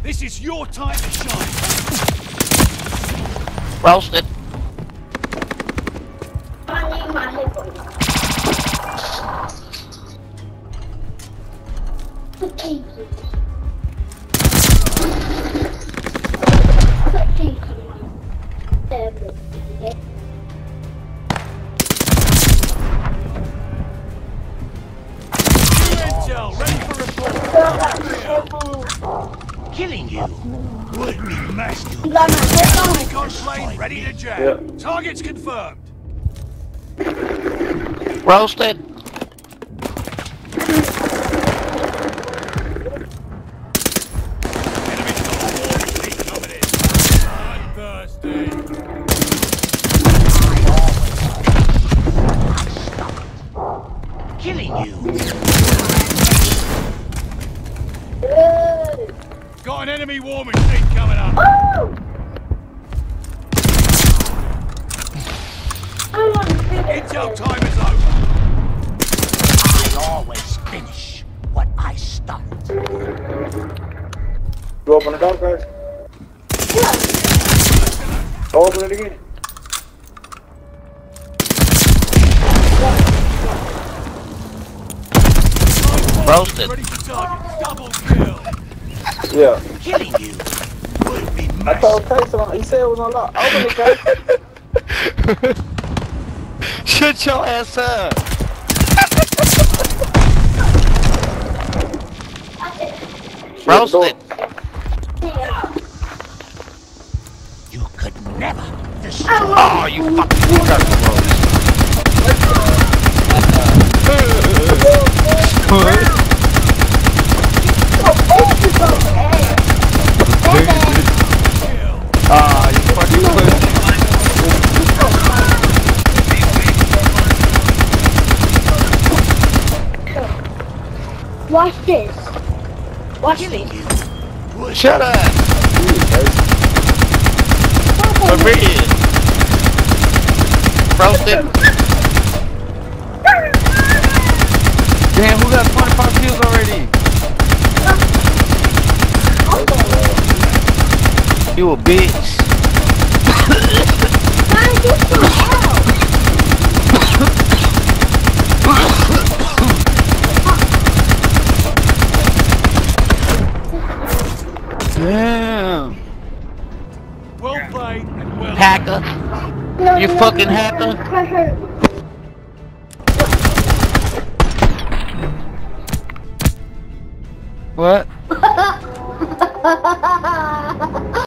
This is your time to shine. Roasted. I need my headphones. Thank you. Thank you. Intel, ready for report. Killing you would be masculine. You got my headphones? Recon plane ready to jam. Yeah. Targets confirmed. Roasted. Enemy coming in. Bloodthirsty. Killing you. Got an enemy war machine coming up. Intel time is over. I always finish what I start. You open the door, guys? Open it again. Roasted. Ready for target. Double kill. Yeah. Killing you would be I told Tyson, he said it was unlocked. Open it, guys. Shut your ass up. Roasted. You could never destroy. Oh, you fucking got the Ah, you fucking pussy. Watch this. Watch this. Shut up. For real. Roasted. Damn, who got 25 kills already? You a bitch. Trying to get some help. Damn. well played and well. Hacker. You fucking hacker. What?